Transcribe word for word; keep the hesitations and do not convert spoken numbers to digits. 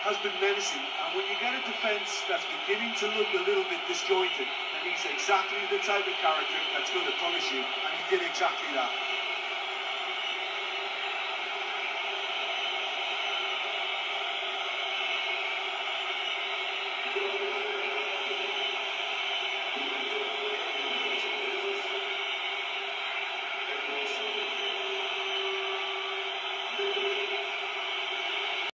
has been menacing, and when you get a defence that's beginning to look a little bit disjointed, then he's exactly the type of character that's going to punish you, and he did exactly that.